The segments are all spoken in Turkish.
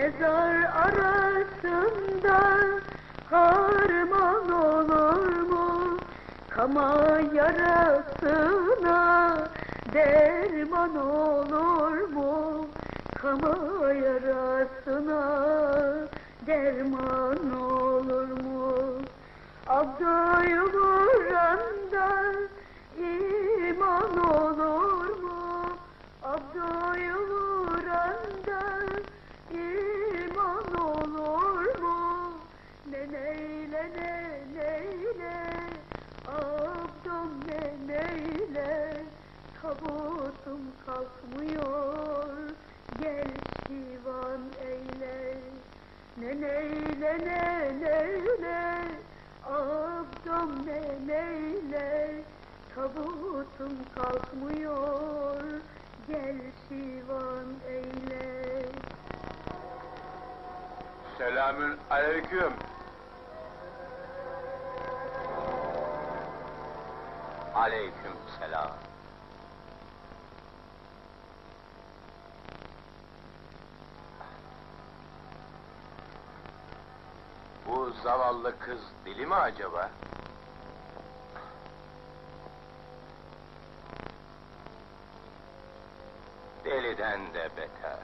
Mezar arasında harman olur mu? Kama yarasına derman olur mu? Kama yarasına derman olur mu? Abdü'yü vuranda iman olur mu? Abdü'yü vuranda iman olur mu? Ne neyle Abdüm ne neyle, tabutum kalkmıyor, gel şivan eyle. Ne neyle Abdüm ne neyle, tabutum kalkmıyor, gel şivan eyle. Selamün aleyküm. Aleyküm selam. Bu zavallı kız deli mi acaba? Deliden de beter.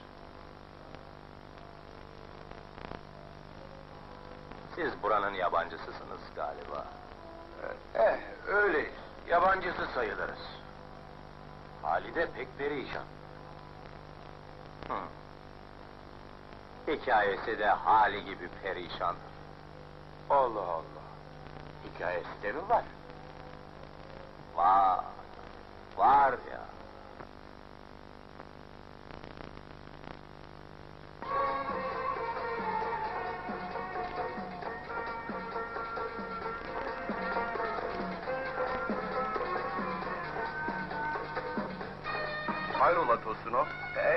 Siz buranın yabancısısınız galiba. Öyleyiz. Yabancısı sayılırız. Halide pek perişan. Hikayesi de hali gibi perişandır. Allah Allah. Hikayesi de mi var? Var ya. Hayrola Tosunov?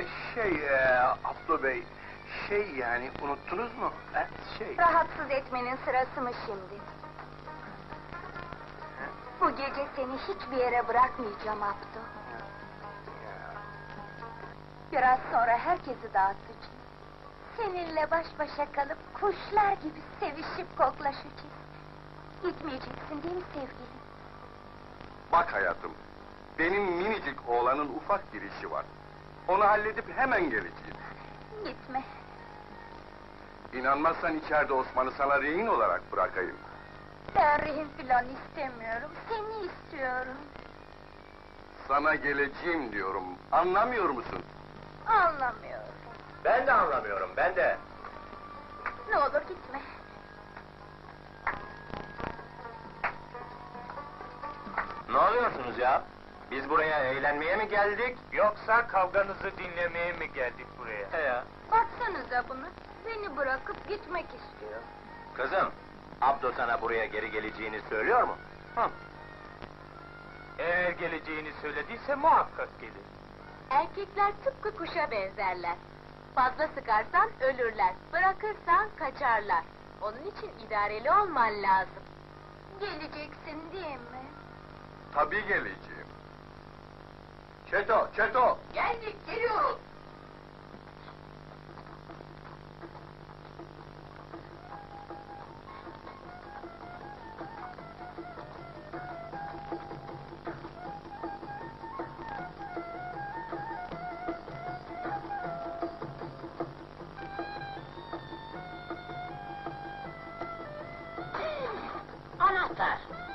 Abdü Bey, yani unuttunuz mu? Rahatsız etmenin sırası mı şimdi? Bu gece seni hiçbir yere bırakmayacağım Abdü. Biraz sonra herkesi dağıtacağım. Seninle baş başa kalıp kuşlar gibi sevişip koklaşacağız. Gitmeyeceksin değil mi sevgilim? Bak hayatım, benim minicik oğlanın ufak bir işi var. Onu halledip hemen geleceğim. Gitme. İnanmazsan içeride Osman'ı sana rehin olarak bırakayım. Ben rehin filan istemiyorum, seni istiyorum. Sana geleceğim diyorum, anlamıyor musun? Anlamıyorum. Ben de anlamıyorum, ben de. Ne olur gitme. Ne oluyorsunuz ya? Biz buraya eğlenmeye mi geldik? Yoksa kavganızı dinlemeye mi geldik buraya? Ya. Baksanıza bunu, beni bırakıp gitmek istiyor. Kızım, Abdü sana buraya geri geleceğini söylüyor mu? Eğer geleceğini söylediyse muhakkak gelir. Erkekler tıpkı kuşa benzerler. Fazla sıkarsan ölürler, bırakırsan kaçarlar. Onun için idareli olman lazım. Geleceksin değil mi? Tabii geleceğim. Çeto! Geldik, geliyoruz. Anahtar.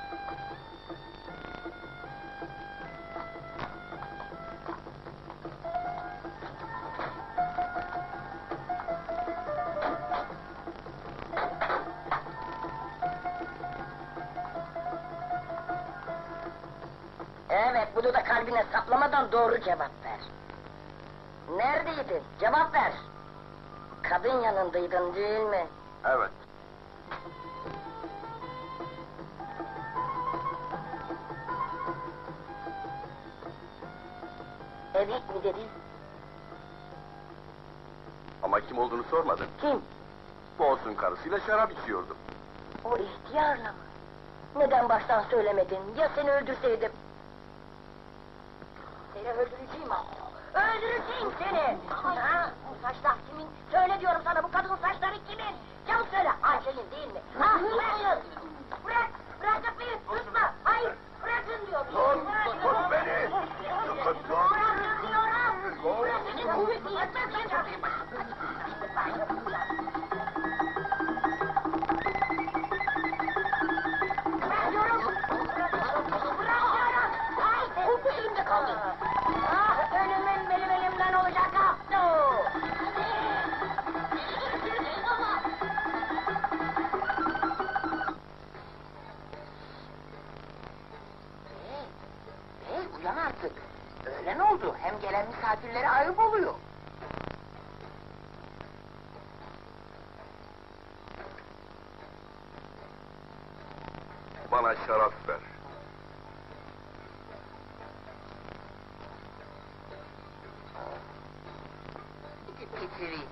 Evet, bunu da kalbine saplamadan doğru cevap ver. Neredeydin? Cevap ver! Kadın yanındaydın değil mi? Evet. Evet mi dedin? Ama kim olduğunu sormadın. Kim? Boğaz'ın karısıyla şarap içiyordum. O ihtiyarla mı? Neden baştan söylemedin? Ya seni öldürseydim? Seni öldüreceğim ha! Öldüreceğim seni! Ha? Bu saçlar kimin? Söyle diyorum! artık. Öğlen oldu, hem gelen misafirlere ayıp oluyor. Bana şarap ver. Gidip getireyim.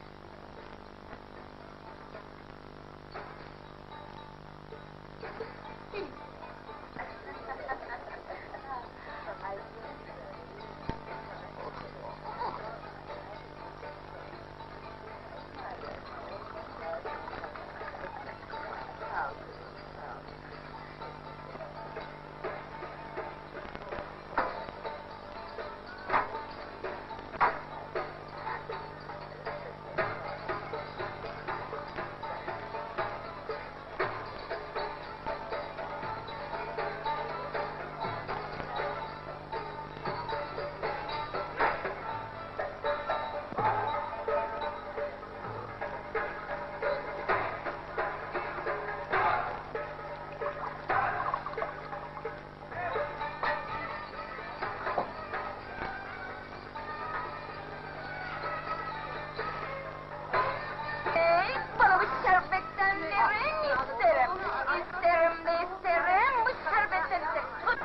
Bana bu şerbetten verin, isterim. İsterim de isterim, bu şerbetten isterim. Tut!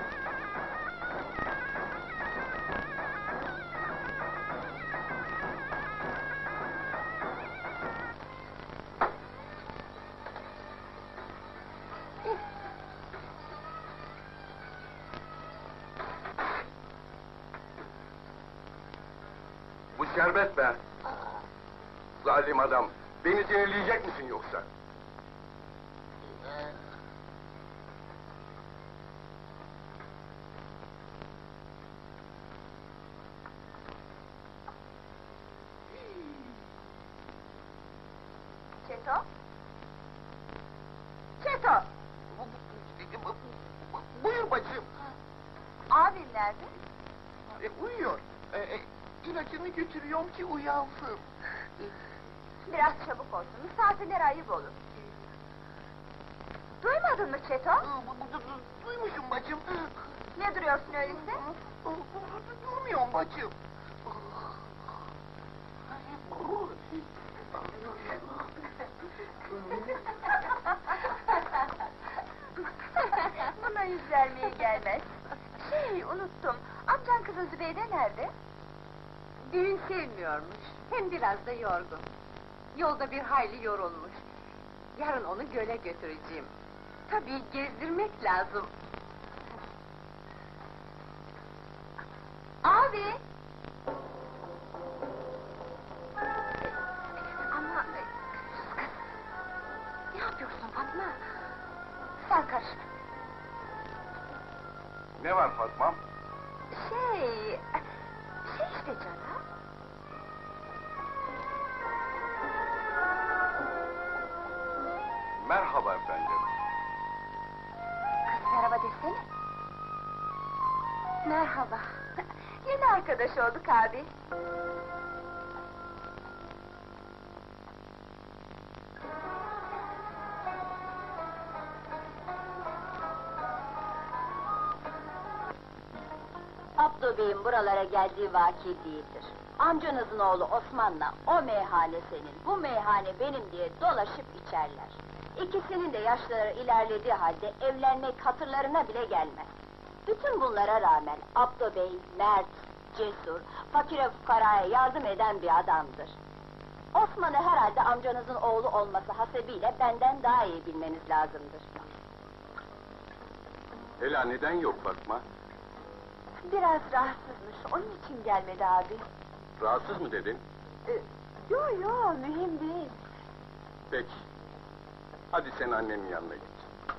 Bu şerbet be! Zalim adam, beni zehirleyecek misin yoksa? Çeto? Çeto! Buyur bacım. Abin nerede? Uyuyor. İlacını götürüyorum ki uyansın. Biraz çabuk olsun, misafirlere ayıp olur. Duymadın mı Çeto? Duymuşum bacım. Ne duruyorsun öyleyse? Durmuyorum bacım. Buna yüz vermeye gelmez. Unuttum. Amcan kızı Zübeyde nerede? Düğün sevmiyormuş. Hem biraz da yorgun. Yolda bir hayli yorulmuş. Yarın onu göle götüreceğim. Tabii gezdirmek lazım. Abi! Ama... Ne yapıyorsun Fatma? Sen karışma. Ne var Fatma'm? Şey işte canım. Merhaba efendim. Kız merhaba desene. Merhaba. Yeni arkadaş olduk abi. Abdo Bey'in buralara geldiği vaki değildir. Amcanızın oğlu Osman'la o meyhane senin, bu meyhane benim diye dolaşıp içerler. İkisinin de yaşları ilerlediği halde evlenmek hatırlarına bile gelmez. Bütün bunlara rağmen Abdo Bey mert, cesur, fakire fukaraya yardım eden bir adamdır. Osman'ı herhalde amcanızın oğlu olması hasebiyle benden daha iyi bilmeniz lazımdır. Ela neden yok Fatma? Biraz rahatsızmış, onun için gelmedi abi. Rahatsız mı dedin? Yo, mühim değil. Peki. Hadi sen annenin yanına git.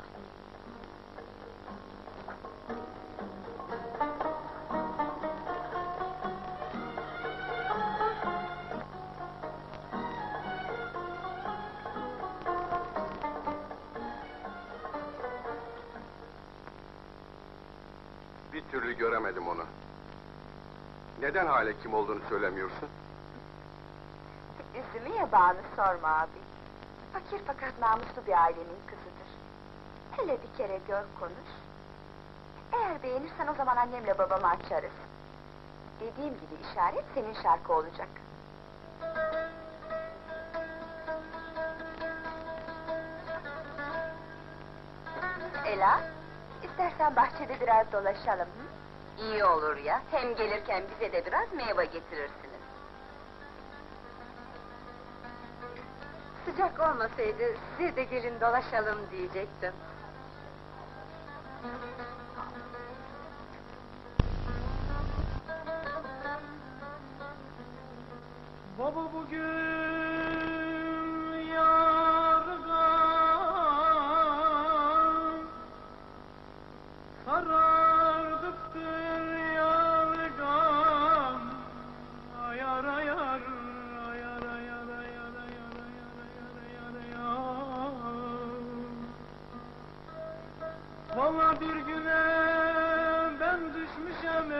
Bir türlü göremedim onu. Neden hala kim olduğunu söylemiyorsun? Üzümü yabağını sorma abi. Fakir fakat namuslu bir ailenin kızıdır. Hele bir kere gör konuş. Eğer beğenirsen o zaman annemle babamı açarız. Dediğim gibi işaret senin şarkı olacak. Ela, istersen bahçede biraz dolaşalım. Hı? İyi olur ya, hem gelirken bize de biraz meyve getirirsiniz. Sıcak olmasaydı size de gelin dolaşalım diyecektim. Baba bugün yargan sarardıktır yargan ayar ayar ayar ayar ayar ayar ayar ayar. Vallahi bir güne ben düşmüşem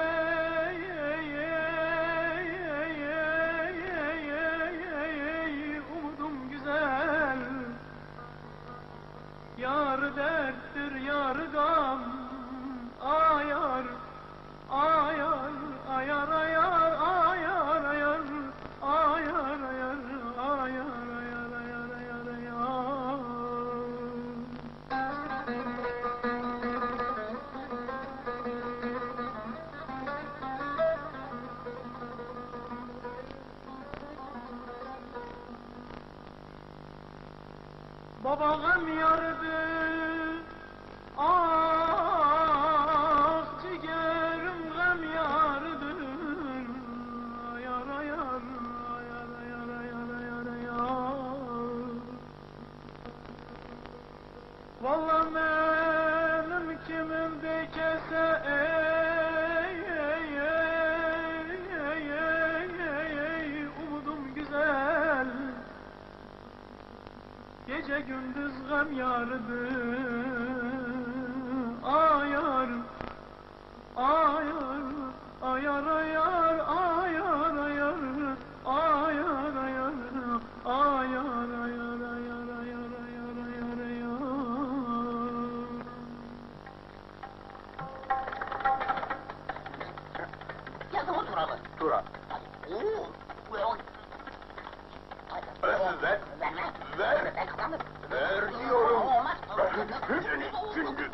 umudum güzel. Yar derttir yar gam ayar ayar ayar ayar ayar ayar ayar ayar ayar ayar ayar ayar Babam yardı, ah ciğerim gam yardı. Ayar ayar, ayar ayar ayar ayar ayar. Vallahi benim kimimde kese umudum güzel. Gece gündüz gam yardı, ayar, ayar, ayar, ayar, ayar, ayar, ayar, ayar, ayar, ayar, ayar, ayar, ayar, ayar. Yazı mı Tura mı? Tura. Oo. Ver. Verme. Ver. Ben kazandım. Ver diyorum. Olmaz. Çünkü.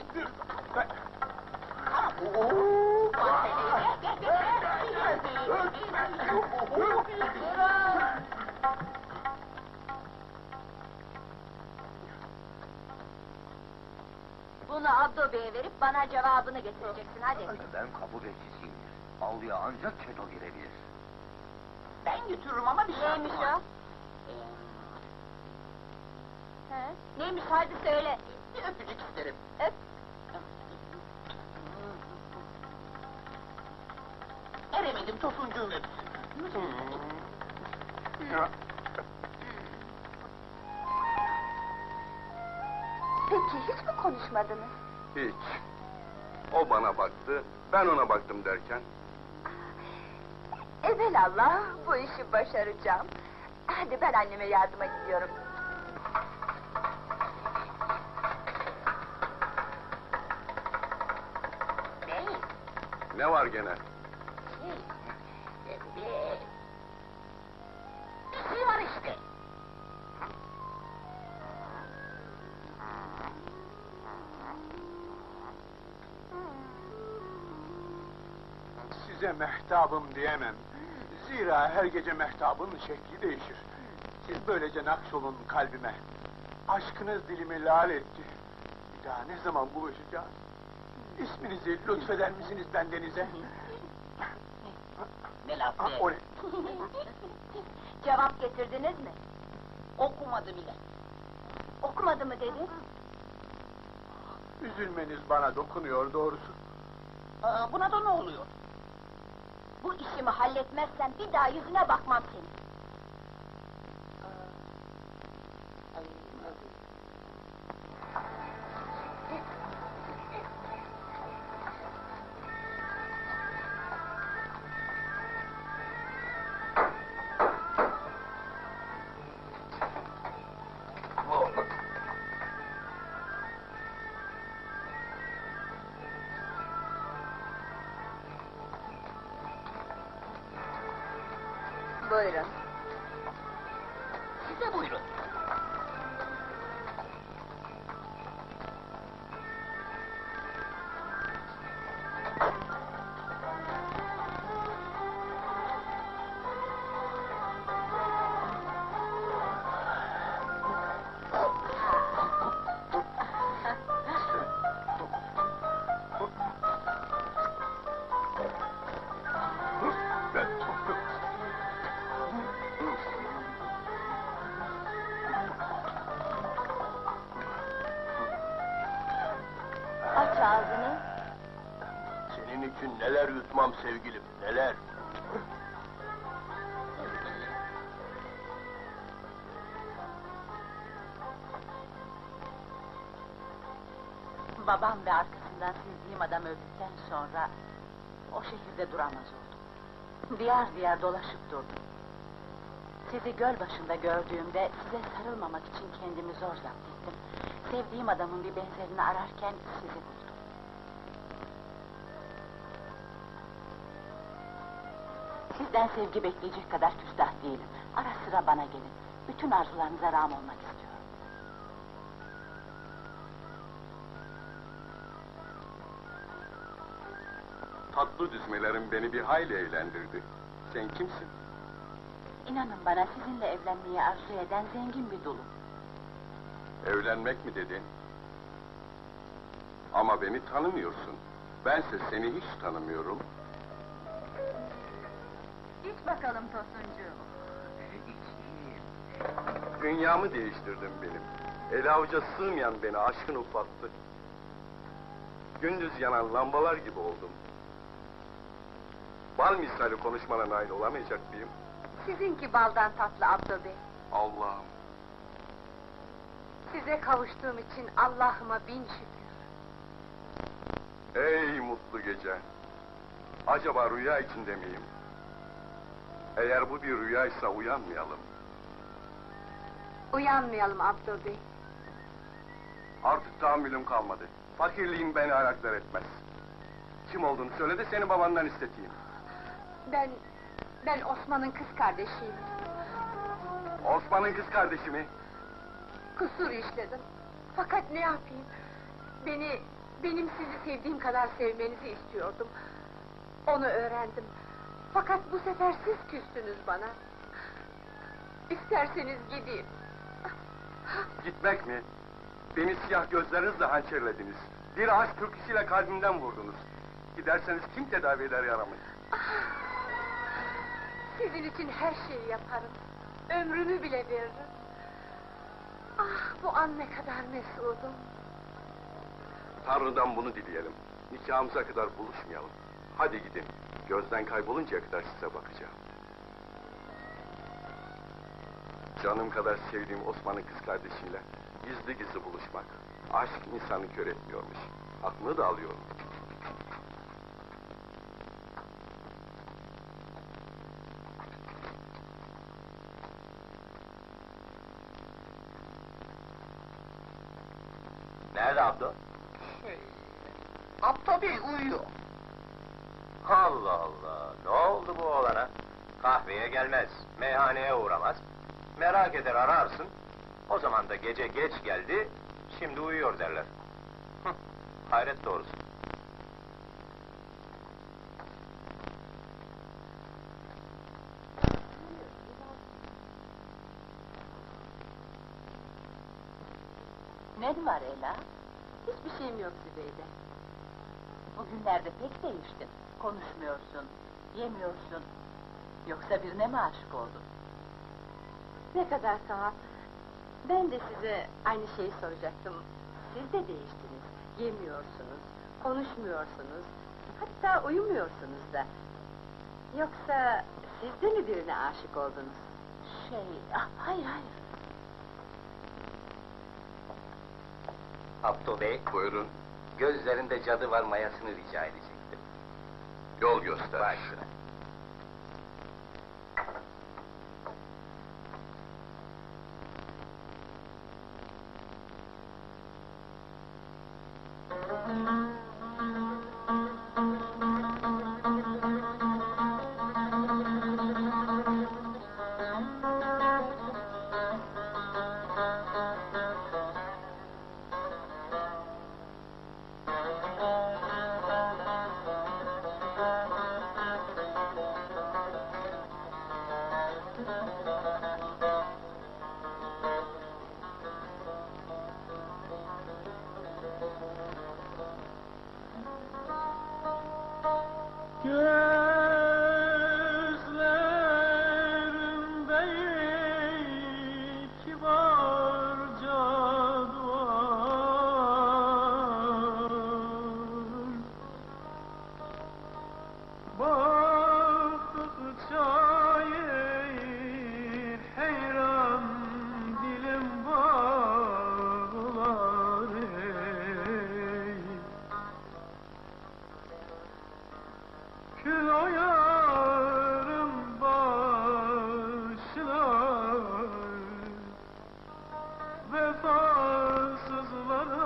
Bunu Abdo Bey'e verip bana cevabını getireceksin, hadi. Ben kapı bekçisiyim. Avluya ancak çeto girebilir. Ben götürürüm ama bir şartım Neymiş var. o? He? Neymiş, hadi söyle. Bir öpücük isterim. Öp. Eremedim tosuncuğun öpsün. Peki hiç mi konuşmadınız? Hiç. O bana baktı, ben ona baktım derken. Evelallah bu işi başaracağım. Hadi ben anneme yardıma gidiyorum. Bey, Ne var gene? bir şey var işte. Size mehtabım diyemem. Zira her gece mehtabın şekli değişir. Siz böylece nakşolun kalbime. Aşkınız dilimi lal etti. Bir daha ne zaman buluşacağız? İsminizi lütfeder misiniz bendenize? Ne laf Ha, be? o ne? Cevap getirdiniz mi? Okumadı bile. Okumadı mı dedi? Üzülmeniz bana dokunuyor doğrusu. Buna da ne oluyor? Bu işimi halletmezsen bir daha yüzüne bakmam senin. Buyurun. Siz de buyurun. Aç ağzını. Senin için neler yutmam sevgilim, neler. Babam ve arkasından sevdiğim adam öldükten sonra o şehirde duramaz oldum. Diyar diyar dolaşıp durdum. Sizi göl başında gördüğümde size sarılmamak için kendimi zor zapt ettim. Sevdiğim adamın bir benzerini ararken sizi buldum. Sizden sevgi bekleyecek kadar küstah değilim. Ara sıra bana gelin. Bütün arzularınıza rağm olmak istiyorum. Tatlı düzmelerin beni bir hayli eğlendirdi. Sen kimsin? İnanın bana sizinle evlenmeyi arzu eden zengin bir dulum. Evlenmek mi dedin? Ama beni tanımıyorsun. Bense seni hiç tanımıyorum. İç bakalım Tosuncuğum. Dünyamı değiştirdin benim. Ele avuca sığmayan beni aşkın ufattı. Gündüz yanan lambalar gibi oldum. Bal misali konuşmana nail olamayacak mıyım? Sizinki baldan tatlı Abdo Bey. Allah'ım, Size kavuştuğum için Allah'ıma bin şükür. ey mutlu gece! Acaba rüya içinde miyim? Eğer bu bir rüyaysa uyanmayalım. Uyanmayalım Abdo Bey. Artık tahammülüm kalmadı. Fakirliğin beni ayaklar etmez. Kim olduğunu söyle de seni babandan isteteyim. Ben Osman'ın kız kardeşiyim. Osman'ın kız kardeşi mi? Kusur işledim. Fakat ne yapayım? Benim sizi sevdiğim kadar sevmenizi istiyordum. Onu öğrendim. Fakat bu sefer siz küstünüz bana. İsterseniz gideyim. Gitmek mi? Beni siyah gözlerinizle hançerlediniz. Bir aşk türküsüyle kalbimden vurdunuz. Giderseniz kim tedavi eder yaramı? Sizin için her şeyi yaparım. Ömrümü bile veririm. Ah, bu an ne kadar mesudum. Tanrı'dan bunu dileyelim. Nikahımıza kadar buluşmayalım. Hadi gidin. Gözden kayboluncaya kadar size bakacağım. Canım kadar sevdiğim Osman'ın kız kardeşiyle gizli gizli buluşmak. Aşk insanı kör etmiyormuş. Aklını da alıyorum. Nerede Abdo? Abdo Bey uyuyor. Allah Allah, ne oldu bu oğlana? Kahveye gelmez, meyhaneye uğramaz. Merak eder ararsın. O zaman da gece geç geldi, şimdi uyuyor derler. Hıh, hayret doğrusu. Ne var Ela? Hiçbir şeyim yok Zübeyde. Bugünlerde pek değiştin. Konuşmuyorsun, yemiyorsun. Yoksa birine mi aşık oldun? Ne kadar tuhaf. Ben de size aynı şeyi soracaktım. Siz de değiştiniz. Yemiyorsunuz, konuşmuyorsunuz. Hatta uyumuyorsunuz da. Yoksa siz de mi birine aşık oldunuz? Hayır hayır. Abdo Bey, Buyurun. gözlerinde cadı var mayasını rica edecektim. Yol göster. Başla. Gözlerimde kibarca duvar, baktıkça heyran dilim bağlar ey. Kül oyarım başına, vefasızlara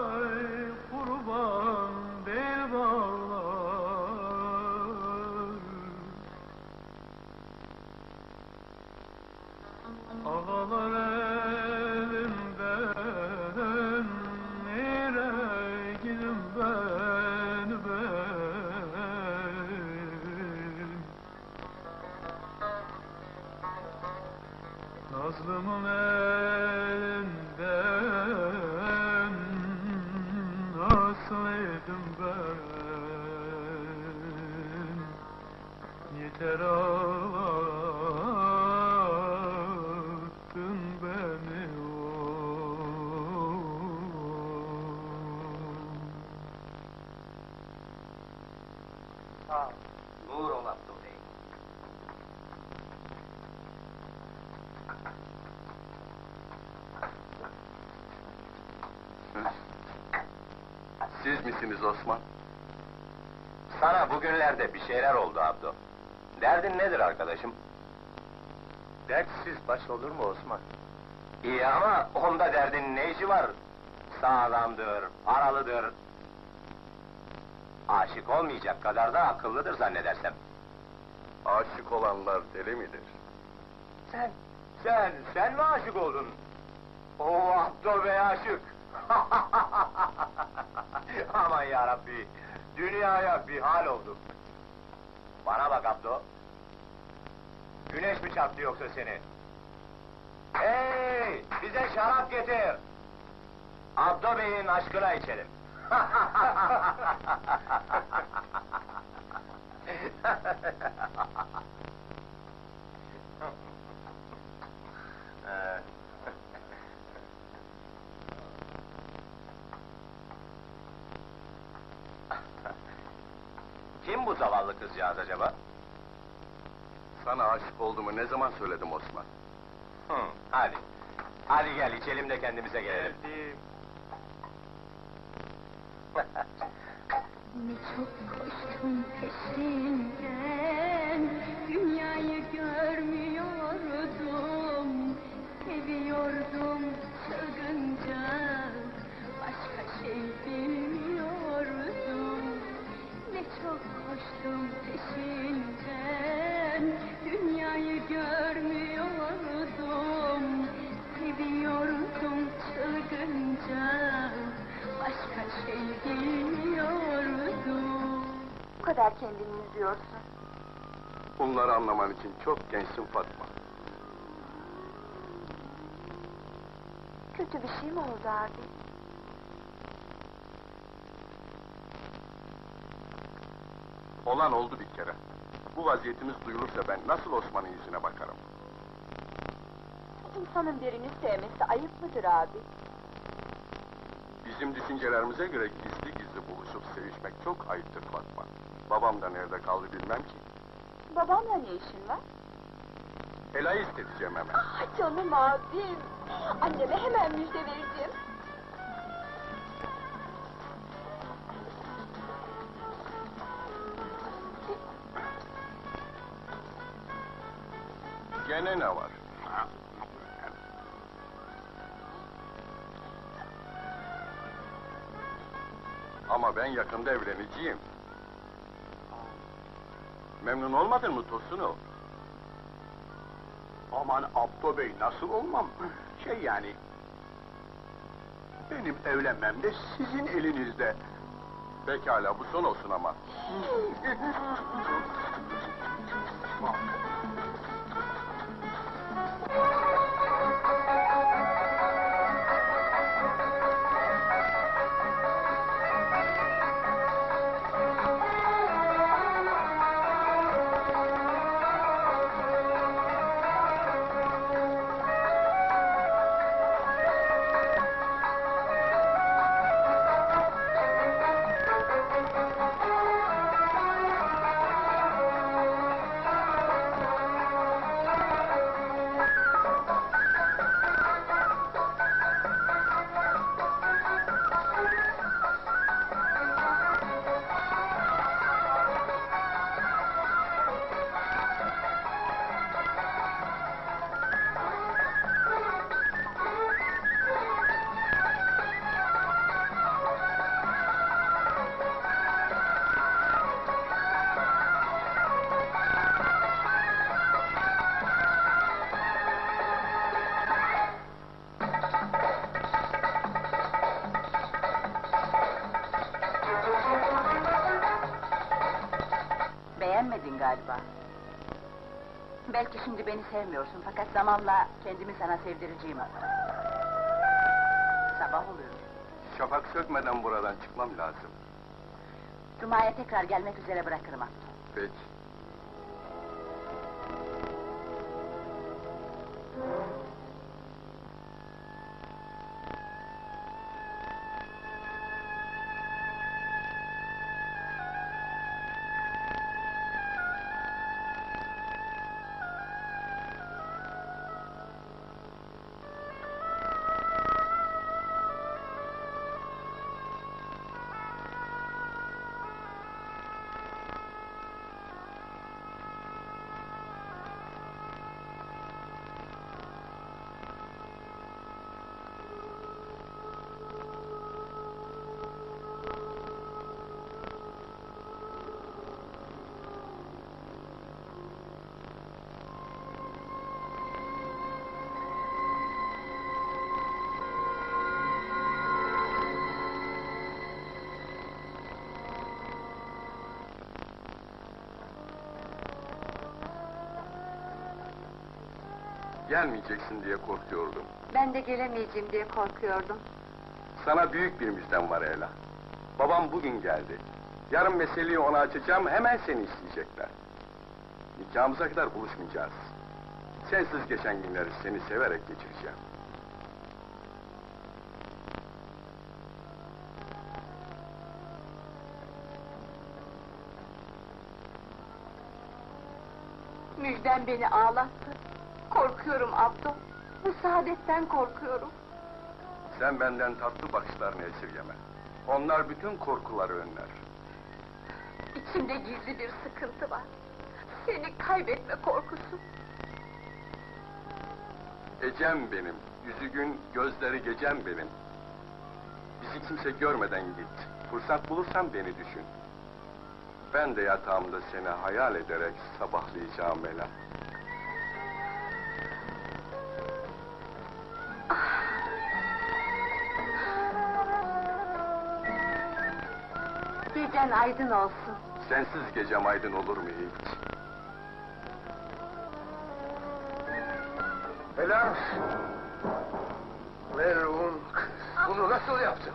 kurban değil bağlar. Ağlar elimden, yüreğim ben. Nazlımın elinden naslıydım ben. Yeter ağlattın beni Sağ ol. Nur ol Abdü Bey. Siz misiniz Osman? Sana bugünlerde bir şeyler oldu Abdü. Derdin nedir arkadaşım? Dertsiz baş olur mu Osman? İyi ama onda derdin ne işi var? Sağlamdır, paralıdır. Aşık olmayacak kadar da akıllıdır zannedersem. Aşık olanlar deli midir? Sen mi aşık oldun? O Abdü Bey aşık! Aman yarabbi, dünyaya bir hal oldu. Bana bak Abdü. Güneş mi çarptı yoksa seni? Hey, bize şarap getir! Abdü Bey'in aşkına içelim. Kim bu zavallı kızcağız acaba? Sana aşık olduğumu ne zaman söyledim Osman? Hadi. Hadi gel içelim de kendimize gelelim. Ne çok koştum peşinden, dünyayı görmüyordum, seviyordum çılgınca, başka şey bilmiyordum. Ne çok koştum peşinden, dünyayı görmüyordum, seviyordum çılgınca, başka şey bilmiyordum. Bu kadar kendini üzüyorsun. Bunları anlaman için çok gençsin Fatma. Kötü bir şey mi oldu abi? Olan oldu bir kere. Bu vaziyetimiz duyulursa ben nasıl Osman'ın yüzüne bakarım? İnsanın birini sevmesi ayıp mıdır abi? Bizim düşüncelerimize göre gizli gizli buluşup sevişmek çok ayıptır Fatma. Babam da nerede kaldı bilmem ki. Babamla ne işin var? Ela'yı isteteceğim hemen. Ah canım abim! Anneme hemen müjde vereceğim. Gene ne var? Ama ben yakında evleneceğim. Memnun olmadın mı Tosun'u? Aman Abdü Bey nasıl olmam? Şey yani... Benim evlenmem de sizin elinizde. Pekala bu son olsun ama. beğenmedin galiba. Belki şimdi beni sevmiyorsun fakat zamanla kendimi sana sevdireceğim. Sabah oluyor. Şafak sökmeden buradan çıkmam lazım. Cuma'ya tekrar gelmek üzere bırakırım Abdü. Peki. Gelmeyeceksin diye korkuyordum. Ben de gelemeyeceğim diye korkuyordum. Sana büyük bir müjdem var Ela. Babam bugün geldi. Yarın meseleyi ona açacağım, hemen seni isteyecekler. Nikahımıza kadar buluşmayacağız. Sensiz geçen günleri seni severek geçireceğim. Müjden beni ağlattı. Korkuyorum Abdü. Bu saadetten korkuyorum. Sen benden tatlı bakışlarını esirgeme. Onlar bütün korkuları önler. İçimde gizli bir sıkıntı var. Seni kaybetme korkusu. Ecem benim, yüzü gün, gözleri gecem benim. Bizi kimse görmeden git. Fırsat bulursan beni düşün. Ben de yatağımda seni hayal ederek sabahlayacağım Ela. Gecen aydın olsun. Sensiz gecem aydın olur mu hiç? Ela! Merhum kız, bunu nasıl yaptın?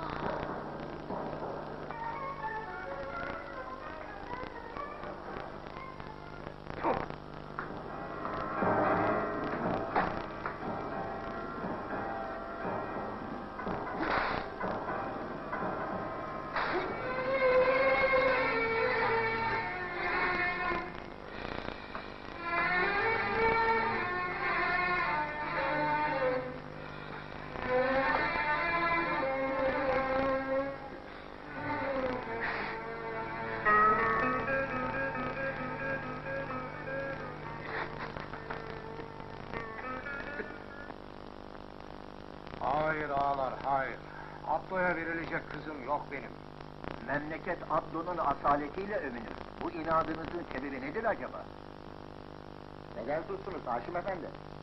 Hayır ağalar, hayır. Abdo'ya verilecek kızım yok benim. Memleket Abdo'nun asaletiyle övünür. Bu inadınızın sebebi nedir acaba? Neden sustunuz Haşim Efendi?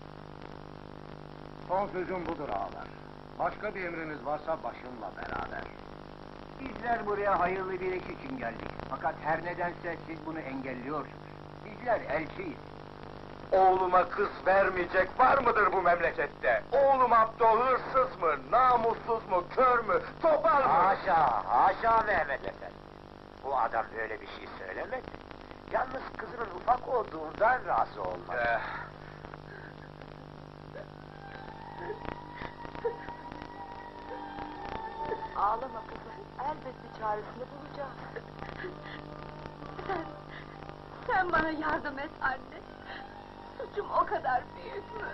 Son sözüm budur ağalar. Başka bir emriniz varsa başımla beraber. Bizler buraya hayırlı bir iş için geldik. Fakat her nedense siz bunu engelliyorsunuz. Bizler elçiyiz. Oğluma kız vermeyecek var mıdır bu memlekette? Oğlum Abdo hırsız mı, namussuz mu, kör mü, topal mı? Haşa, haşa Mehmet Efendi. Bu adam böyle bir şey söylemedi. Yalnız kızının ufak olduğundan razı olmadı. Ağlama kızım, elbet bir çaresini bulacağız. Sen bana yardım et anne. Suçum o kadar büyük mü?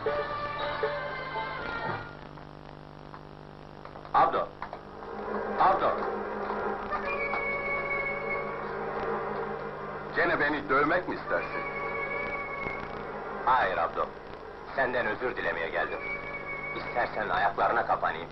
Abdo! Abdo! Gene beni dövmek mi istersin? Hayır Abdo. Senden özür dilemeye geldim. İstersen ayaklarına kapanayım.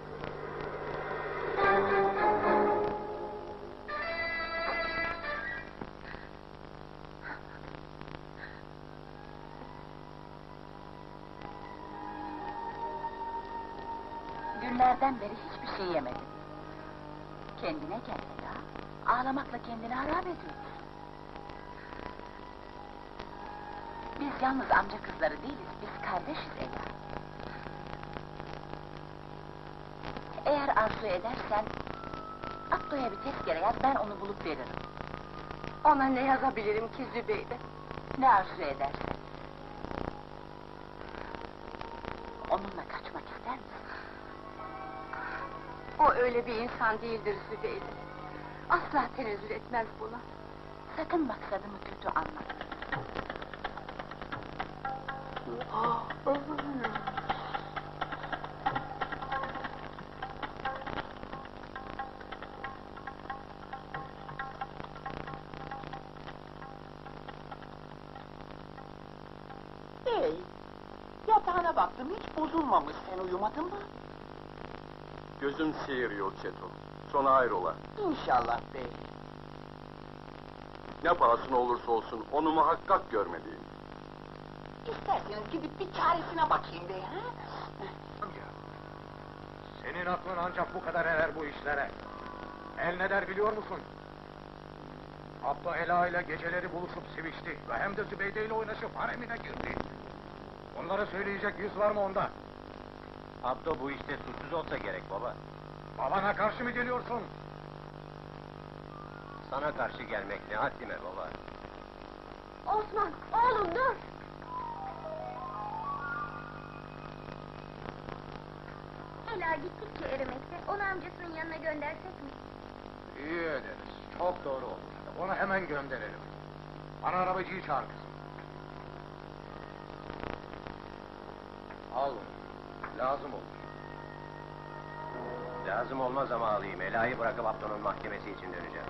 Günlerden beri hiçbir şey yemedim. Kendine gel Ela. Ağlamakla kendini harap ediyorsun. Biz yalnız amca kızları değiliz, biz kardeşiz Ela. Eğer arzu edersen, Abdo'ya bir tezkere yaz, ben onu bulup veririm. Ona ne yazabilirim ki Zübeyde? Ne arzu edersen. Onunla kaçmak ister misin? O öyle bir insan değildir Zübeyde. Asla tenezzül etmez buna. Sakın maksadımı kötü anlama. Hey, yatağına baktım hiç bozulmamış, sen uyumadın mı? Gözüm seyiriyor Çeto. Sonra hayrola. İnşallah bey. Ne pahasına olursa olsun onu muhakkak görmeliyim. İsterseniz gidip bir çaresine bakayım bey, ha? Amca, senin aklın ancak bu kadar erer bu işlere. El ne der biliyor musun? Abla Ela ile geceleri buluşup sevişti ve hem de Zübeyde ile oynaşıp haremine girdi. Onlara söyleyecek yüz var mı onda? Abdo bu işte suçsuz olsa gerek baba. Babana karşı mı geliyorsun? Sana karşı gelmek ne haddime baba. Osman, oğlum dur! Ela gittikçe erimekte, onu amcasının yanına göndersek mi? İyi ederiz, çok doğru olmuş. Onu hemen gönderelim. Bana arabacıyı çağır kızım. Al bunu, lazım olur. Lazım olmaz ama alayım. Ela'yı bırakıp Abdo'nun mahkemesi için döneceğim.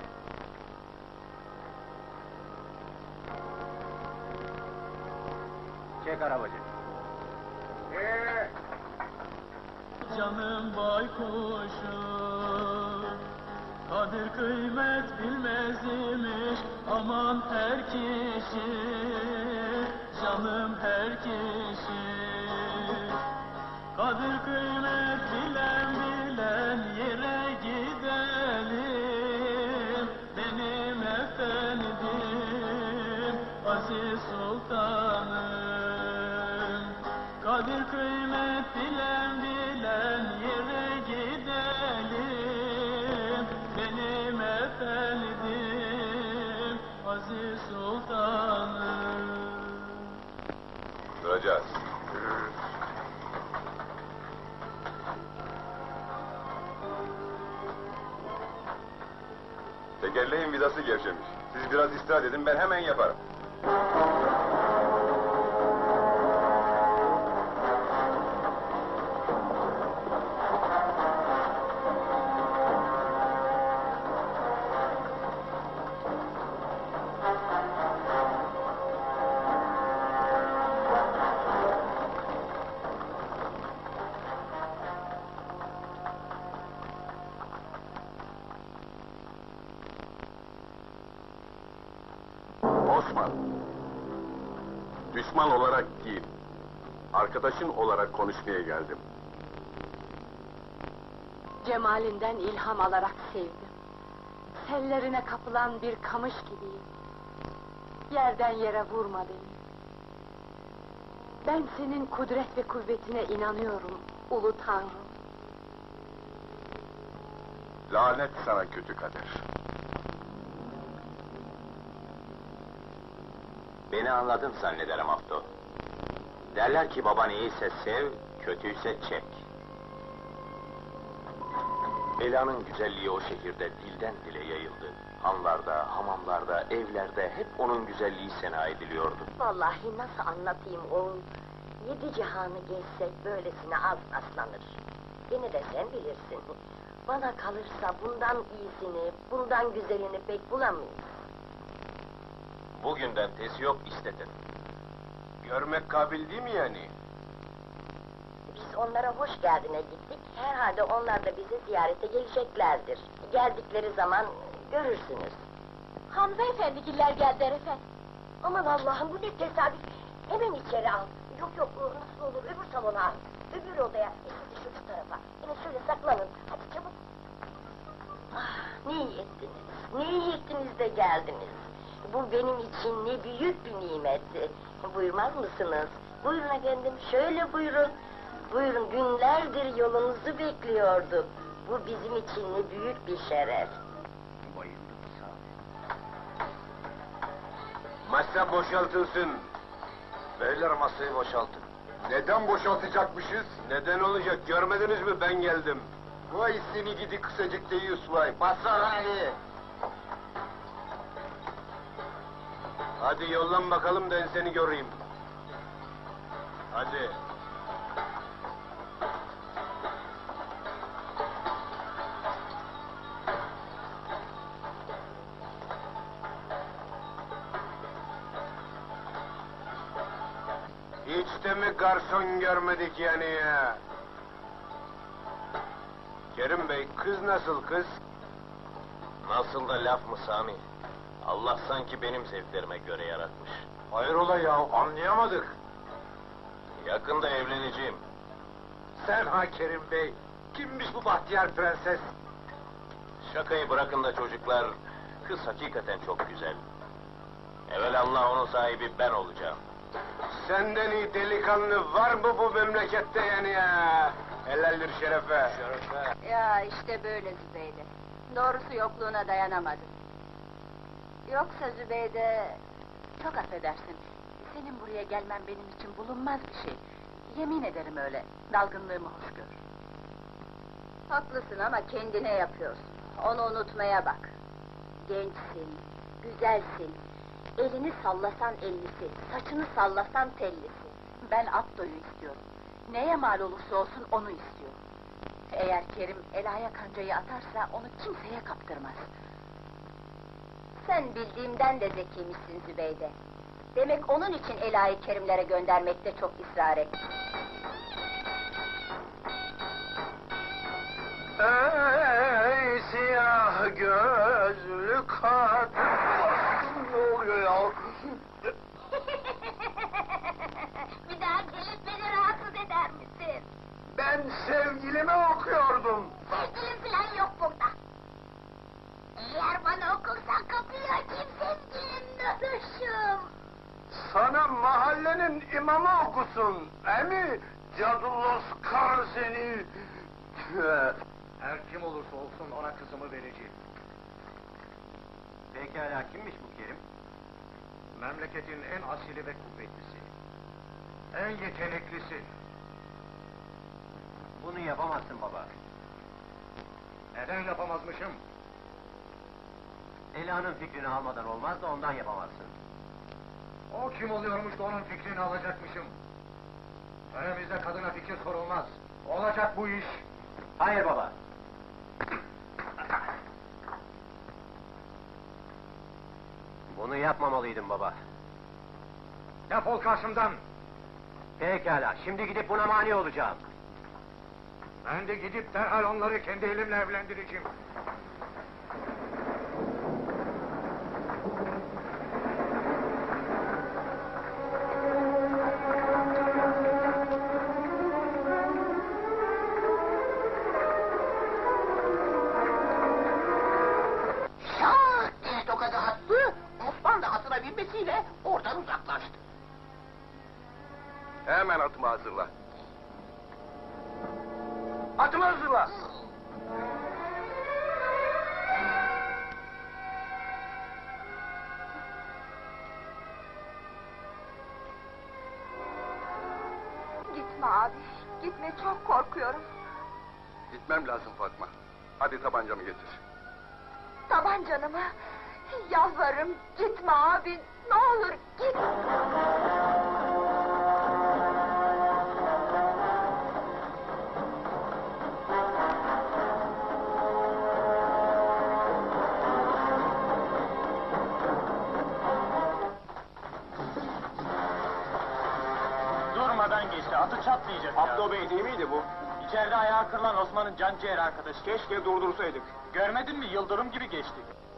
Çek arabacı. Canım baykuşum, kadir kıymet bilmez imiş, aman her kişi, canım her kişi. Kadir kıymet bilen yere gidelim, benim efendim, aziz sultanım. Kadir kıymet bilen yere gidelim, benim efendim, aziz sultanım. Duracağız. Tekerleğin vidası gevşemiş. Siz biraz istirahat edin, ben hemen yaparım. Osman, düşman olarak değil, arkadaşın olarak konuşmaya geldim. Cemalinden ilham alarak sevdim. Sellerine kapılan bir kamış gibiyim. Yerden yere vurma beni. Ben senin kudret ve kuvvetine inanıyorum, ulu Tanrım. Lanet sana kötü kader. Beni anladın zannederim Abdo. Derler ki baban iyiyse sev, kötüyse çek. Ela'nın güzelliği o şehirde dilden dile yayıldı. Hanlarda, hamamlarda, evlerde hep onun güzelliği sena ediliyordu. Vallahi nasıl anlatayım oğul? 7 cihanı gezsek böylesine az aslanır. Yine de sen bilirsin. Bana kalırsa bundan iyisini, bundan güzelini pek bulamayız. Bugünden tezi yok istedim. Görmek kabil değil mi yani? Biz onlara hoş geldine gittik. Herhalde onlar da bizi ziyarete geleceklerdir. Geldikleri zaman görürsünüz. Hamza efendigiller geldiler efendim. Aman Allah'ım, bu ne tesadüf! Hemen içeri al. Yok yok, nasıl olur, öbür salona al. Öbür odaya, siz şu tarafa. Evet, şöyle saklanın, hadi çabuk. Ah, ne iyi ettiniz, ne iyi ettiniz de geldiniz. Bu benim için ne büyük bir nimet. Buyurmaz mısınız? Buyurun efendim, şöyle buyurun. Buyurun, günlerdir yolunuzu bekliyorduk. Bu bizim için ne büyük bir şeref. Bayıldım Sami. Masa boşaltılsın. Beyler masayı boşaltın. Neden boşaltacakmışız? Neden olacak? Görmediniz mi? Ben geldim. Vay seni gidi kısacık deyiz vay. Basa hadi. Hadi yollan bakalım da seni göreyim. Hadi. Hiç de mi garson görmedik yani ya? Kerim Bey, kız nasıl kız? Nasıl da laf mı Sami? Allah sanki benim zevklerime göre yaratmış. Hayrola ya, anlayamadık. Yakında evleneceğim. Sen ha Kerim Bey, kimmiş bu bahtiyar prenses? Şakayı bırakın da çocuklar, kız hakikaten çok güzel. Evelallah onun sahibi ben olacağım. Senden iyi delikanlı var mı bu memlekette yani ya? Helaldir şerefe. Şerefe. Ya işte böyle Zübeyde. Doğrusu yokluğuna dayanamadım. Yoksa Zübeyde... Çok affedersin. Senin buraya gelmen benim için bulunmaz bir şey. Yemin ederim öyle. Dalgınlığımı hoş gör. Haklısın ama kendine yapıyorsun. Onu unutmaya bak. Gençsin, güzelsin. Elini sallasan ellisi, saçını sallasan tellisi. Ben Abdo'yu istiyorum. Neye mal olursa olsun onu istiyorum. Eğer Kerim Ela'ya kancayı atarsa onu kimseye kaptırmaz. Sen bildiğimden de zekiymişsin Zübeyde. Demek onun için Ela'yı Kerimlere göndermekte çok ısrar ettin. Ey siyah gözlü kadın! Ne oluyor ya? Bir daha gelip beni rahatsız eder misin? Ben sevgilime okuyordum. Sevgilim falan yok burada. Eğer bana okursan kapıyı açayım sevgilim Nuruşum. Sana mahallenin imamı okusun. Emi cadullos kar seni. Her kim olursa olsun ona kızımı vereceğim. Pekala kimmiş bu Kerim? Memleketin en asili ve kuvvetlisi. En yeteneklisi. Bunu yapamazsın baba. Neden yapamazmışım? Ela'nın fikrini almadan olmaz da ondan yapamazsın. O kim oluyormuş da onun fikrini alacakmışım. Önümüzde kadına fikir sorulmaz. Olacak bu iş. Hayır baba. Bunu yapmamalıydın baba. Defol karşımdan! Pekala, şimdi gidip buna mani olacağım. Ben de gidip derhal onları kendi elimle evlendireceğim. Şak diye tokadı attı. Osman da atına binmesiyle oradan uzaklaştı. Hemen atımı hazırla. Atımı hazırla. Gitme abi, gitme çok korkuyorum. Gitmem lazım Fatma. Hadi tabancamı getir. Tabancanı mı? Yalvarırım gitme abi, ne olur git. patlayacak ya. Abdo Bey değil miydi bu? İçeride ayağı kırılan Osman'ın canciğer arkadaşı. Keşke durdursaydık. Görmedin mi? Yıldırım gibi geçti.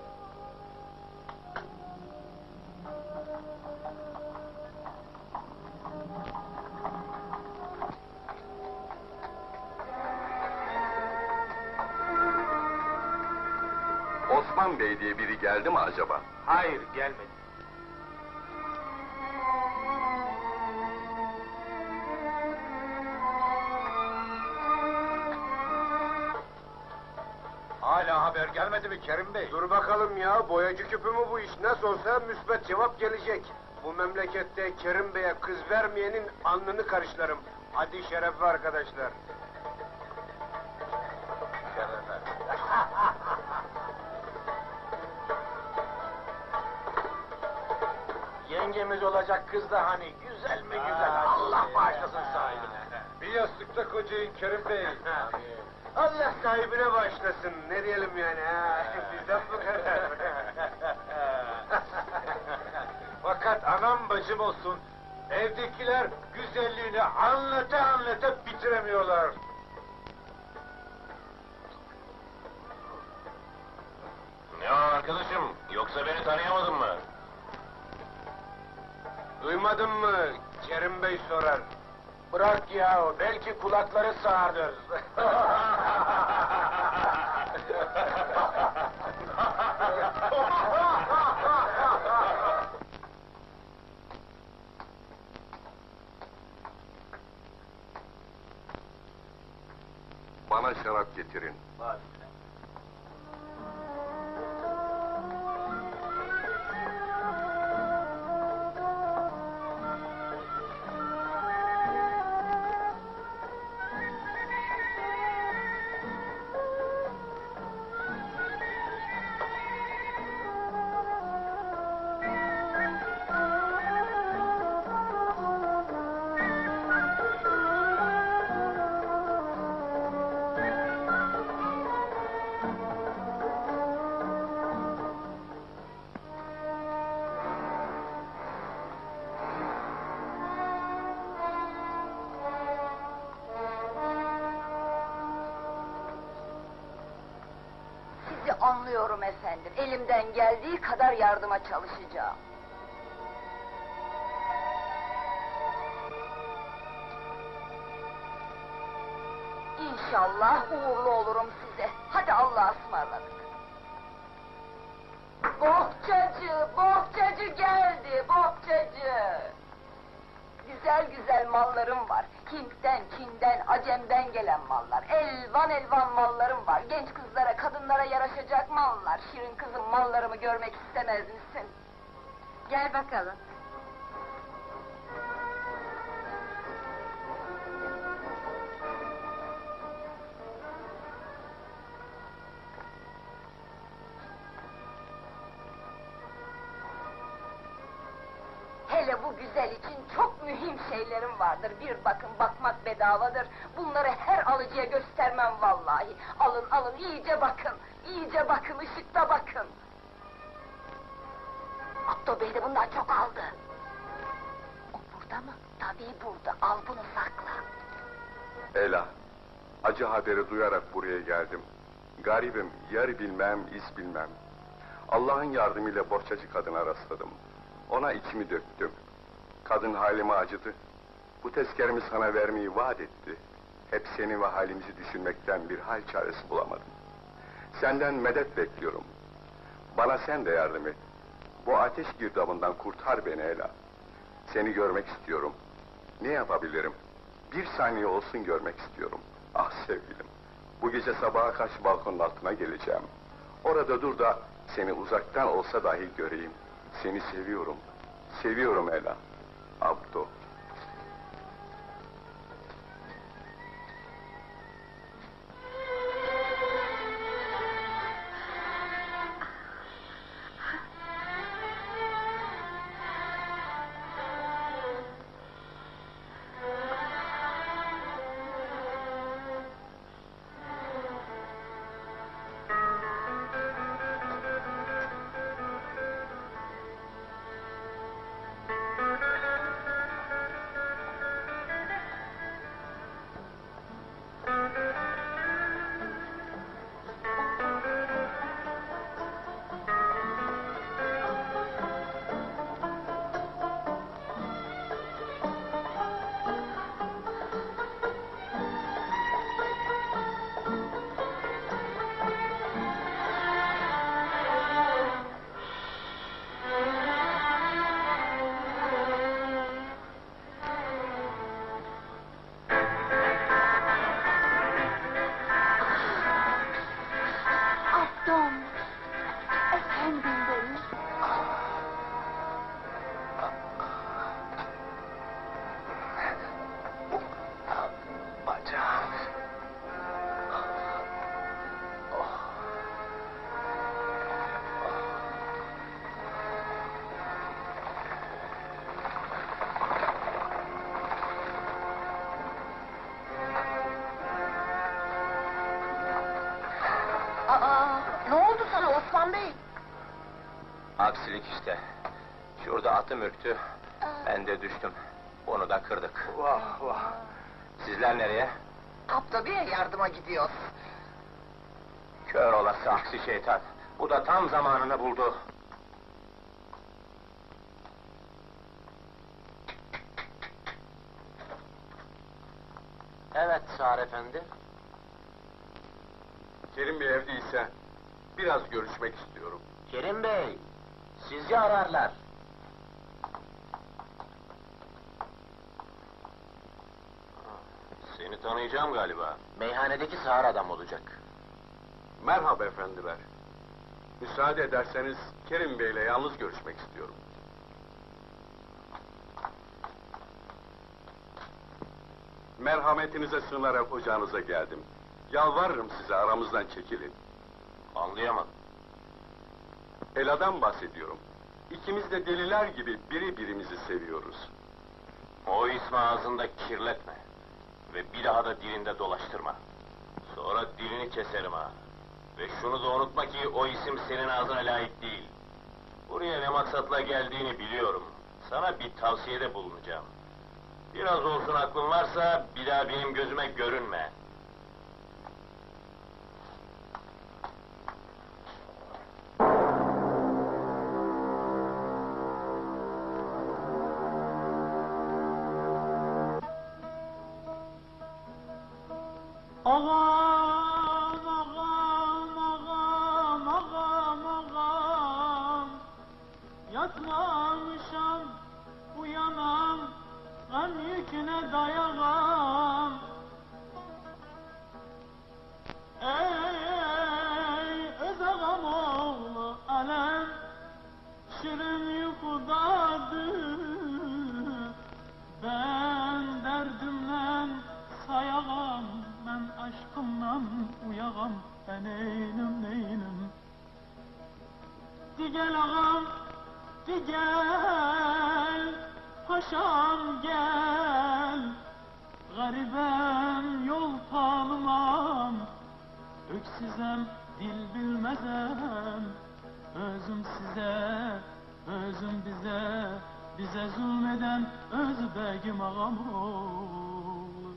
Osman Bey diye biri geldi mi acaba? Hayır, gelmedi. Hala haber gelmedi mi Kerim Bey? Dur bakalım ya, boyacı küpü mü bu iş? Nasıl olsa müsbet cevap gelecek. Bu memlekette Kerim Bey'e kız vermeyenin alnını karışlarım. Hadi şerefli arkadaşlar. Yengemiz olacak kız da hani güzel mi güzel. Allah bağışlasın sahibine. Bir yastıkta kocayın Kerim Bey. Allah sahibine başlasın. Ne diyelim yani ha? Bizden bu kadar. Fakat anam bacım olsun, evdekiler güzelliğini anlata bitiremiyorlar. Ne o arkadaşım, yoksa beni tanıyamadın mı? Duymadın mı? Kerim Bey sorar. Bırak ya, belki kulakları sağırdır. Bana şarap getirin. Sizi anlıyorum efendim. Elimden geldiği kadar yardıma çalışacağım. İnşallah uğurlu olurum size. Hadi Allah'a ısmarladık. Bohçacı geldi, bohçacı. Güzel güzel mallarım var. Hint'ten, Çin'den, Acem'den gelen mallar. Elvan mallarım var. Genç kızlara, kadınlara yaraşacak mallar. Şirin kızım, mallarımı görmek istemez misin? Gel bakalım. Hele bu güzel için çok mühim şeylerim vardır. Bir bakın, bakmak bedavadır. Bunları her alıcıya göstermem vallahi. Alın, iyice bakın. İyice bakın, ışıkta bakın. Abdo Bey de bundan çok aldı. O burada mı? Tabii burada. Al bunu sakla. Ela, acı haberi duyarak buraya geldim. Garibim, yer bilmem, iz bilmem. Allah'ın yardımıyla bohçacı kadına rastladım. Ona içimi döktüm. Kadın halime acıdı. Bu tezkeremi sana vermeyi vaat etti. Hep seni ve halimizi düşünmekten bir hal çaresi bulamadım. Senden medet bekliyorum. Bana sen de yardım et. Bu ateş girdabından kurtar beni Ela. Seni görmek istiyorum. Ne yapabilirim? Bir saniye olsun görmek istiyorum. Ah sevgilim. Bu gece sabaha karşı balkonun altına geleceğim. Orada dur da seni uzaktan olsa dahi göreyim. Seni seviyorum. Seviyorum Ela. Abdo. aksilik işte. Şurada atım ürktü, ben de düştüm. Onu da kırdık. Vah vah! Sizler nereye? Abdo Bey'e yardıma gidiyoruz. Kör olası aksi şeytan. Bu da tam zamanını buldu. Evet Sağır efendi. Kerim Bey evdeyse biraz görüşmek istiyorum. Kerim Bey, sizi ararlar. Seni tanıyacağım galiba. Meyhanedeki sağır adam olacak. Merhaba efendiler. Müsaade ederseniz Kerim Bey'le yalnız görüşmek istiyorum. Merhametinize sığınarak ocağınıza geldim. Yalvarırım size aramızdan çekilin. Anlayamadım. Ela'dan bahsediyorum. İkimiz de deliler gibi birimizi seviyoruz. O ismi ağzında kirletme. Ve bir daha da dilinde dolaştırma. Sonra dilini keserim ha. Ve şunu da unutma ki o isim senin ağzına layık değil. Buraya ne maksatla geldiğini biliyorum. Sana bir tavsiyede bulunacağım. Biraz olsun aklın varsa bir daha benim gözüme görünme. Ağam, ağam, ağam, ağam, ağam. Yatmamışam, uyanam, gam yüküne dayağam. Ey öz ağam oğlu alem, şirin uykudadır. Ben derdimden sayağam, ben aşkımdan uyağam, ben neynim. Di gel ağam, di gel, paşam gel. Garibem, yol tanımam, öksüzem, dil bilmezem. Özüm size, özüm bize, bize zulmeden özbegim ağam oğlu.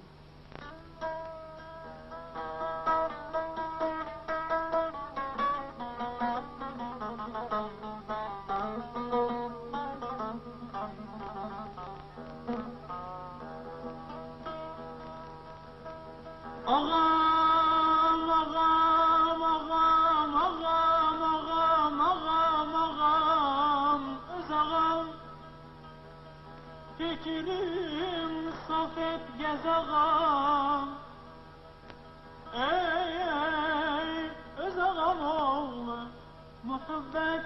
Ağam, ağam, ağam, ağam, ağam, ağam, ağam, öz ağam. Fikrim safet gez ağam. Ey, öz ağam oğlu, muhabbet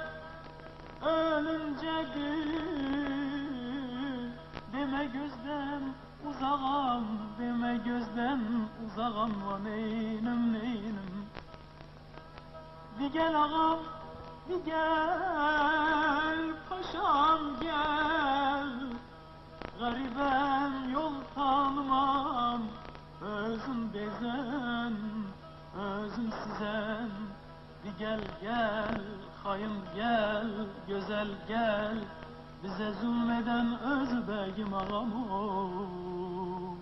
ölüncedir. Deme gözden uzağam, deme gözden uzağam, va neynim. Di gel ağam, di gel, paşam gel. Garibem, yol tanımam, özüm bezen, özüm sizen. Di gel gel, hayım gel, güzel gel. Bize zulmeden özbegim ağam oğlu.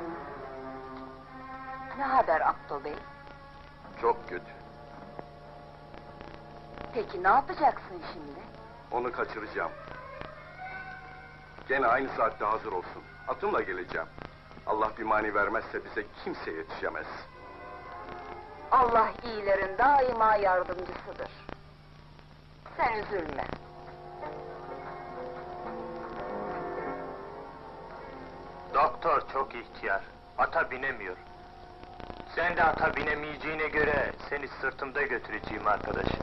Ne haber Abdo Bey? Çok kötü. Peki ne yapacaksın şimdi? Onu kaçıracağım. Gene aynı saatte hazır olsun. Atımla geleceğim. Allah bir mani vermezse bize kimse yetişemez. Allah iyilerin daima yardımcısıdır. Sen üzülme. Doktor çok ihtiyar. Ata binemiyor. Sen de ata binemeyeceğine göre seni sırtımda götüreceğim arkadaşım.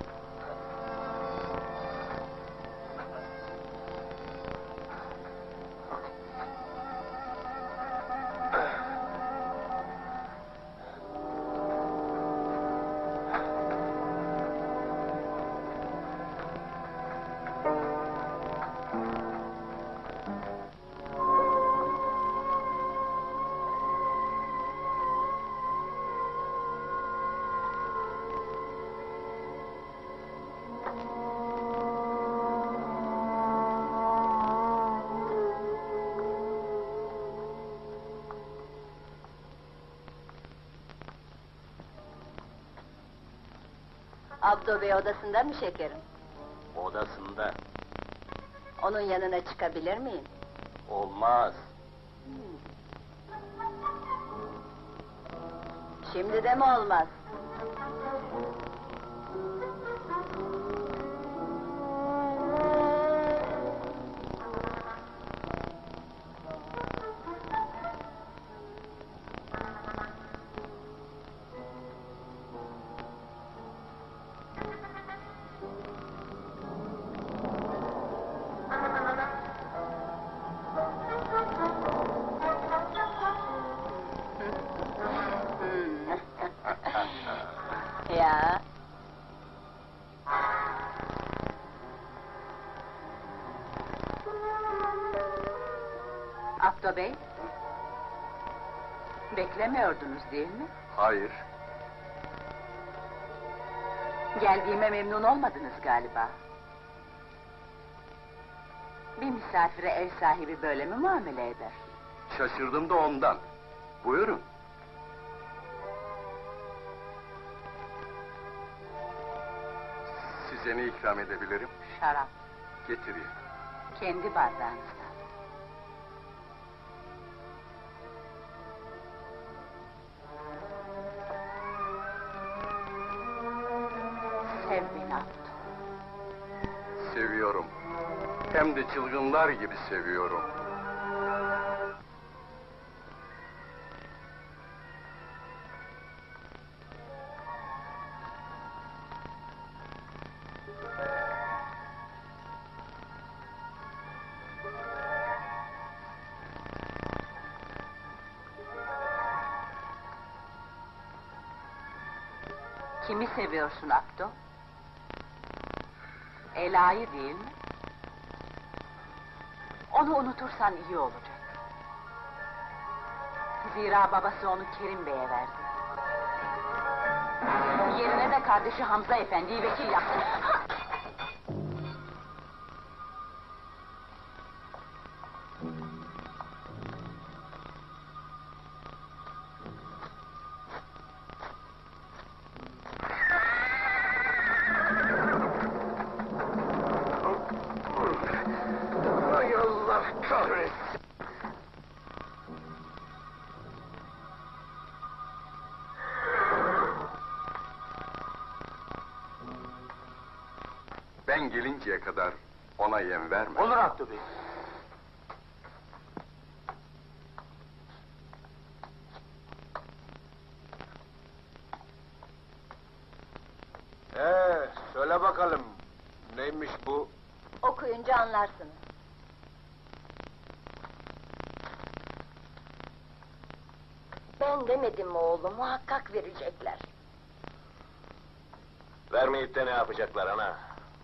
Abdo Bey odasında mı şekerim? Odasında. Onun yanına çıkabilir miyim? Olmaz. Şimdi de mi olmaz? Ya. Abdo Bey, beklemiyordunuz değil mi? Hayır. Geldiğime memnun olmadınız galiba. Bir misafire ev sahibi böyle mi muamele eder? Şaşırdım da ondan. Buyurun. Size ne ikram edebilirim? Şarap, Getireyim. kendi bardağınızda. Sev beni Abdo. Seviyorum. Hem de çılgınlar gibi seviyorum. Kimi seviyorsun Abdo? Ela'yı değil mi? Onu unutursan iyi olacak. Zira babası onu Kerim Bey'e verdi. Yerine de kardeşi Hamza Efendi'yi vekil yaptı. Ay Allah kahretsin! Ben gelinceye kadar ona yem verme. Olur Abdo Bey. Söyle bakalım, neymiş bu? Okuyunca anlarsınız. Ben demedim mi oğlum, muhakkak verecekler. Vermeyip de ne yapacaklar ana?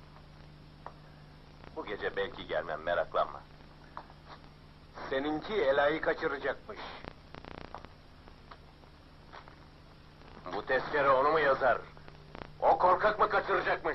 Bu gece belki gelmem, meraklanma. Seninki Ela'yı kaçıracakmış. Bu tezkere onu mu yazar? O korkak mı kaçıracakmış?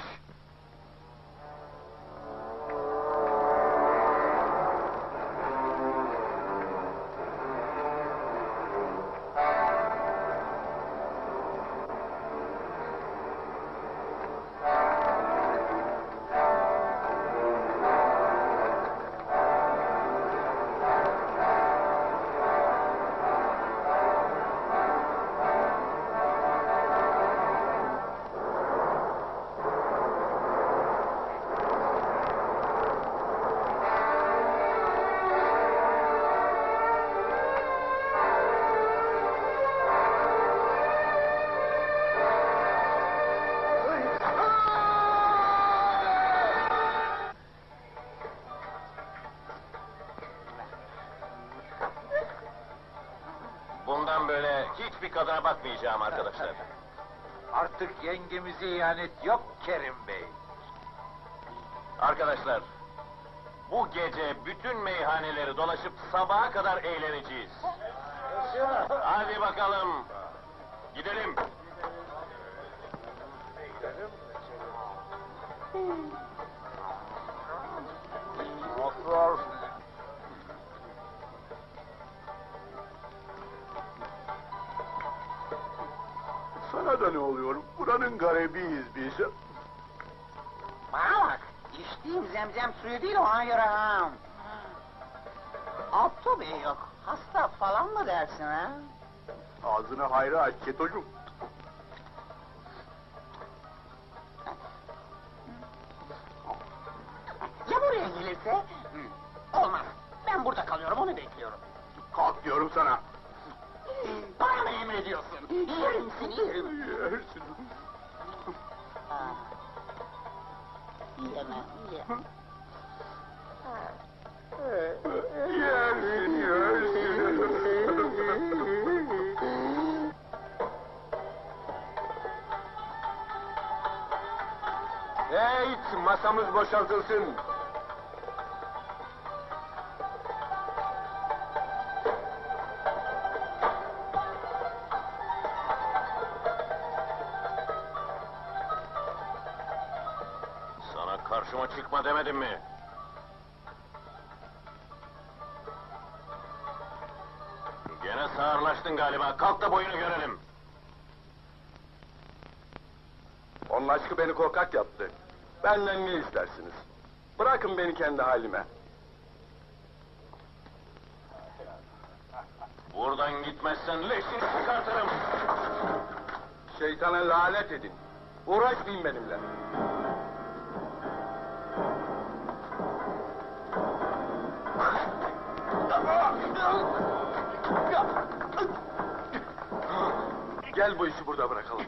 Bundan böyle hiçbir kadına bakmayacağım arkadaşlar. Artık yengemize ihanet yok Kerim Bey. Arkadaşlar, bu gece bütün meyhaneleri dolaşıp sabaha kadar eğleneceğiz. Hadi bakalım, gidelim. Sana Sana da ne oluyor? Buranın garibiyiz biz. Bana bak, içtiğim zemzem suyu değil ona göre ha. Abdü Bey yok, hasta falan mı dersin ha? Ağzını hayra aç Çetocuğum. Ya buraya gelirse? Olmaz, ben burada kalıyorum, onu bekliyorum. Kalk diyorum sana. Bana mı emrediyorsun? Yerim seni, yerim. Yersin. Yemem, yemem. Yersin, yersin. Hey, masamız boşaltılsın. Sana karşıma çıkma demedim mi? Gene sağırlaştın galiba. Kalk da boyunu görelim. Onun aşkı beni korkak yaptı. Benden ne istersiniz? Bırakın beni kendi halime. Buradan gitmezsen leşini çıkartırım. Şeytana lanet edin. Uğraşmayın benimle. Gel bu işi burada bırakalım.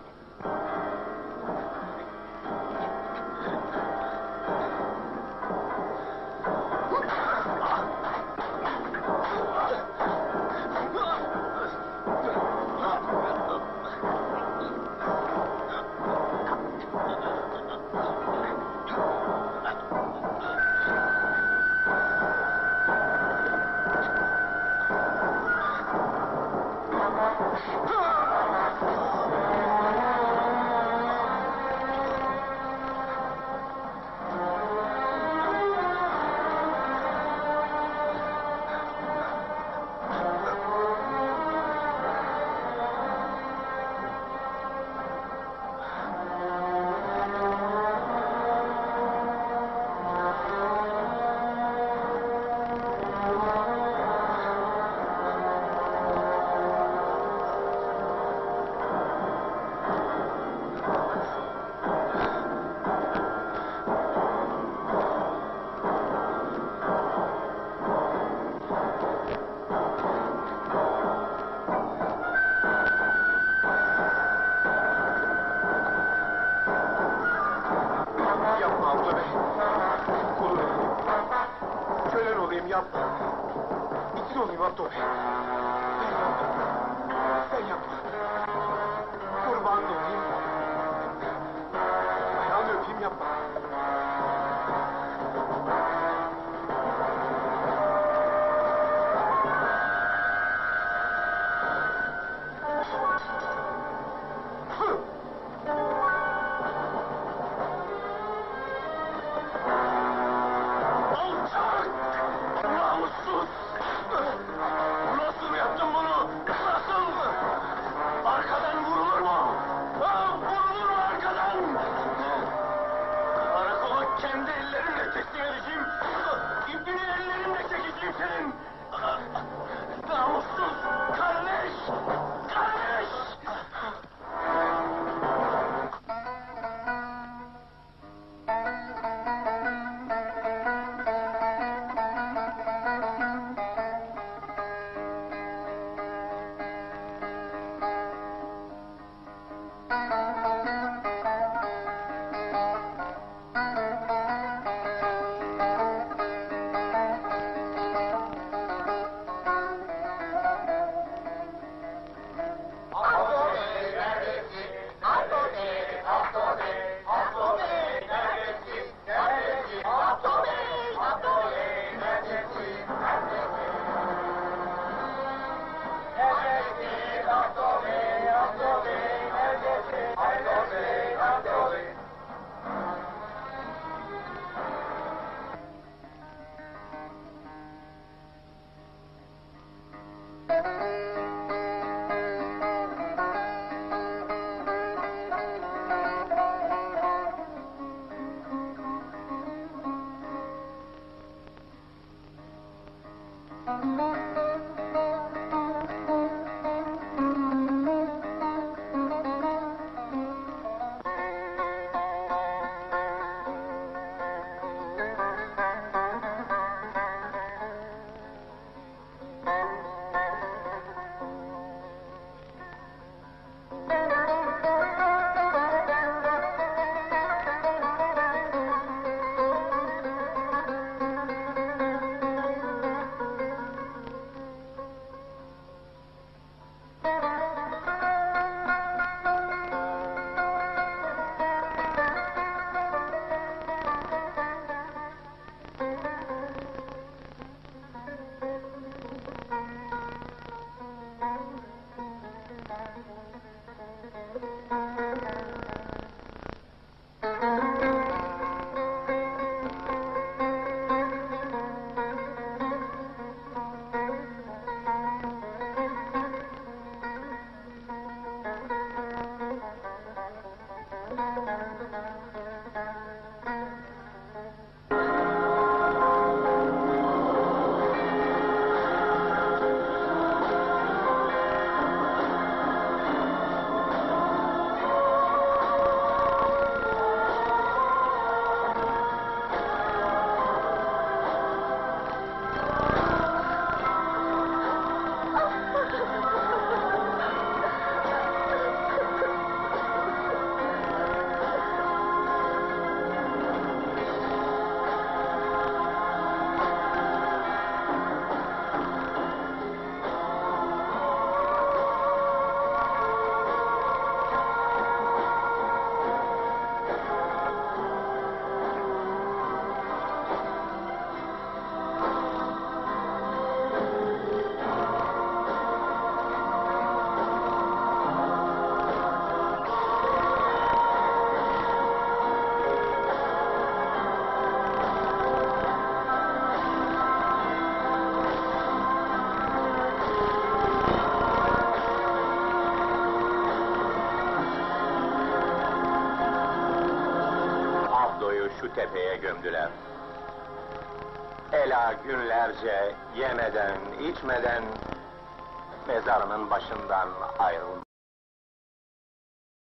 tepeye gömdüler. Ela günlerce yemeden, içmeden mezarının başından ayrılmadı.